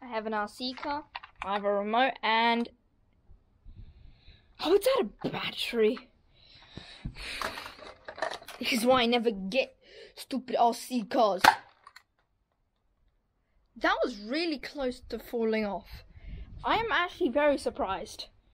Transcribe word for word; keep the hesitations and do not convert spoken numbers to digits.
I have an R C car. I have a remote and... Oh, it's out of battery. This is why I never get stupid R C cars. That was really close to falling off. I am actually very surprised.